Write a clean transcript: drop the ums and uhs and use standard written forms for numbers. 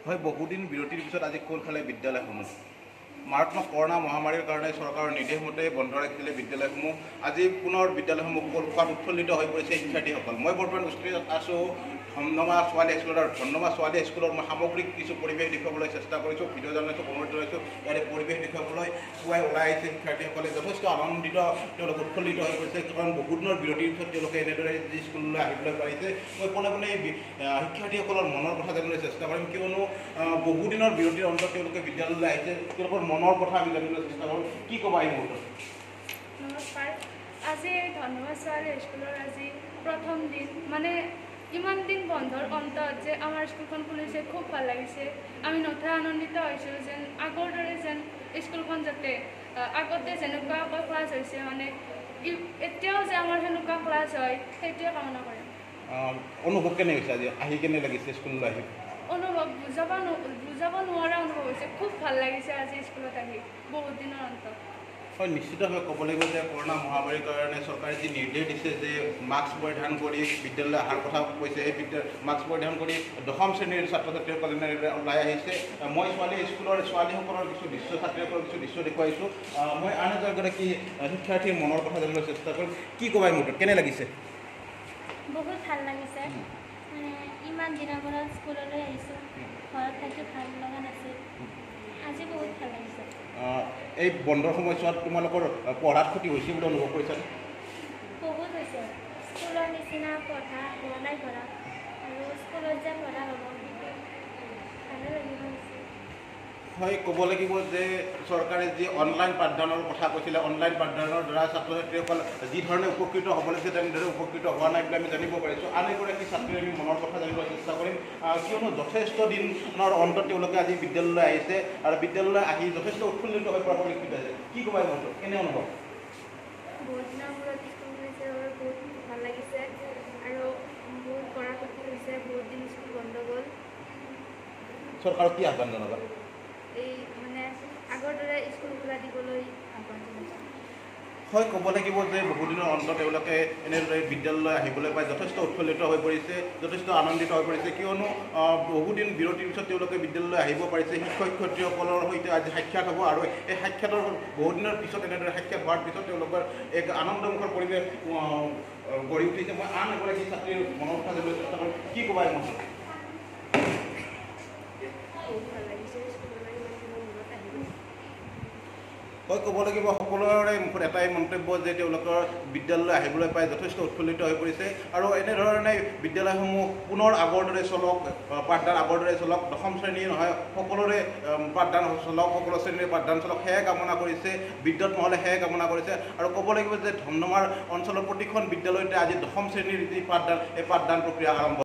হয় বহুদিন বিৰতিৰ পিছত আজি খোল খালে বিদ্যালয়সমূহ। মাৰাত্মক কৰোনা মহামাৰীৰ কাৰণে চৰকাৰৰ নিৰ্দেশ মতে বন্ধ ৰাখিছিলে বিদ্যালয়সমূহ। আজি পুনৰ বিদ্যালয়সমূহ খোল খোৱাত উৎফুল্লিত হৈ পৰিছে শিক্ষাৰ্থীসকল। মই বৰ্তমান উপস্থিত আছোঁ ধমধমা ছোৱালী হাইস্কুলৰ আৰু ধমধমা ছোৱালী হাইস্কুলৰ মই সামগ্ৰিক কিছু পৰিৱেশ দেখুৱাবলৈ চেষ্টা কৰিছোঁ, ভিডিঅ' জনাইছোঁ, অনুৰোধ জনাইছোঁ। ইয়াৰে পৰিৱেশ দেখুৱাবলৈ পুৱাই ওলাই আহিছে শিক্ষাৰ্থীসকলে, যথেষ্ট আনন্দিত, তেওঁলোক উৎফুল্লিত হৈ পৰিছে, কাৰণ বহুদিনৰ বিৰতিৰ পিছত তেওঁলোকে এনেদৰে যি স্কুললৈ আহিবলৈ পাৰিছে। মই পোনে পোনে শিক্ষাৰ্থীসকলৰ মনৰ কথা জানিবলৈ চেষ্টা কৰিম, কিয়নো বহুদিনৰ বিৰতিৰ অন্তত তেওঁলোকে বিদ্যালয়লৈ আহিছে, তেওঁলোকৰ মনৰ কথা আমি জানিবলৈ চেষ্টা কৰোঁ। কি ক'বা এই মুহূৰ্তত? নমস্কাৰ। আজি ধমধমা ছোৱালী স্কুলৰ আজি প্ৰথম দিন, মানে ইমান দিন বন্ধৰ অন্তত যে আমাৰ স্কুলখন খুলিছে, খুব ভাল লাগিছে। আমি নথৈ আনন্দিত হৈছোঁ যেন আগৰ দৰে যেন স্কুলখন যাতে আগতে যেনেকুৱাকৈ ক্লাছ হৈছে, মানে এতিয়াও যে আমাৰ সেনেকুৱা ক্লাছ হয় সেইটোৱে কামনা কৰিম। অনুভৱ কেনে হৈছে আজি আহি, কেনে লাগিছে স্কুললৈ আহি? অনুভৱ বুজাব নোৱাৰা অনুভৱ হৈছে, খুব ভাল লাগিছে আজি স্কুলত আহি বহুত দিনৰ অন্তত। হয়, নিশ্চিতভাৱে ক'ব লাগিব যে কৰোনা মহামাৰীৰ কাৰণে চৰকাৰে যি নিৰ্দেশ দিছে যে মাস্ক পৰিধান কৰি বিদ্যালয়লৈ অহাৰ কথা কৈছে, সেই মাস্ক পৰিধান কৰি দশম শ্ৰেণীৰ ছাত্ৰ ছাত্ৰীসকলে ওলাই আহিছে। মই স্কুলৰ ছোৱালীসকলৰ কিছু দৃশ্য, ছাত্ৰীসকলৰ কিছু দৃশ্য দেখুৱাইছোঁ। মই আন এগৰাকী শিক্ষাৰ্থীৰ মনৰ কথা জানিবলৈ চেষ্টা কৰিম। কি ক'বা এই মুহূৰ্তত, কেনে লাগিছে? বহুত ভাল লাগিছে, মানে ইমান দিনৰ পৰা স্কুললৈ আহিছোঁ, ঘৰত থাকি ভাল লগা নাছিল, আজি বহুত ভাল লাগিছে। এই বন্ধৰ সময়ছোৱাত তোমালোকৰ পঢ়াত ক্ষতি হৈছে বুলি অনুভৱ কৰিছানে? বহুত হৈছে, স্কুলৰ নিচিনা পঢ়া হোৱা নাই ঘৰত, আৰু স্কুলত যে পঢ়া হ'ব সেইটো ভালে লাগিব হৈছে। হয়, ক'ব লাগিব যে চৰকাৰে যি অনলাইন পাঠদানৰ কথা কৈছিলে, অনলাইন পাঠদানৰ দ্বাৰা ছাত্ৰ ছাত্ৰীসকল যি ধৰণে উপকৃত হ'ব লাগিছে তেনেদৰে উপকৃত হোৱা নাই বুলি আমি জানিব পাৰিছোঁ। আন এগৰাকী ছাত্ৰীৰ আমি মনৰ কথা জানিবলৈ চেষ্টা কৰিম, কিয়নো যথেষ্ট দিনৰ অন্তত তেওঁলোকে আজি বিদ্যালয়লৈ আহিছে আৰু বিদ্যালয়লৈ আহি যথেষ্ট উৎফুল্লিত হৈ পৰা পৰিলক্ষিত হৈছে। কি ক'বা এই মুহূৰ্তত, কেনে অনুভৱ? বহুত দিনৰ মূৰত স্কুল খুলিছে, বহুত ভাল লাগিছে, আৰু বহুত পঢ়া ক্ষতি হৈছে, বহুত দিন স্কুল বন্ধ গ'ল। চৰকাৰক কি আহ্বান জনাবা? এই মানে আগৰ দৰে স্কুল খোলা দিবলৈ আহ্বান জনাইছোঁ। হয়, ক'ব লাগিব যে বহুদিনৰ অন্তত তেওঁলোকে এনেদৰে বিদ্যালয়লৈ আহিবলৈ পাই যথেষ্ট উৎফুল্লিত হৈ পৰিছে, যথেষ্ট আনন্দিত হৈ পৰিছে, কিয়নো বহুদিন বিৰতিৰ পিছত তেওঁলোকে বিদ্যালয়লৈ আহিব পাৰিছে। শিক্ষক শিক্ষয়িত্ৰীসকলৰ সৈতে আজি সাক্ষাৎ হ'ব, আৰু এই সাক্ষাতৰ বহুদিনৰ পিছত এনেদৰে সাক্ষাৎ হোৱাৰ পিছত তেওঁলোকৰ এক আনন্দমুখৰ পৰিৱেশ গঢ়ি উঠিছে। মই আন এগৰাকী ছাত্ৰীৰ মনৰ কথা জানিবলৈ চেষ্টা কৰিম। কি ক'বা এই মুহূৰ্তত? বহুত ভাল লাগিছে স্কুললৈ ইমান দিনৰ মূৰত আহিব। হয়, ক'ব লাগিব সকলোৰে মুখত এটাই মন্তব্য যে তেওঁলোকৰ বিদ্যালয়লৈ আহিবলৈ পাই যথেষ্ট উৎফুল্লিত হৈ পৰিছে, আৰু এনেধৰণে বিদ্যালয়সমূহ পুনৰ আগৰ দৰে চলক, পাঠদান আগৰ দৰে চলক, দশম শ্ৰেণী নহয় সকলোৰে পাঠদান চলক, সকলো শ্ৰেণীৰ পাঠদান চলক, সেয়াই কামনা কৰিছে। বিদ্যুৎ নহ'লে সেয়াই কামনা কৰিছে। আৰু ক'ব লাগিব যে ধমধমাৰ অঞ্চলৰ প্ৰতিখন বিদ্যালয়তে আজি দশম শ্ৰেণীৰ যি পাঠদান, এই পাঠদান প্ৰক্ৰিয়া আৰম্ভ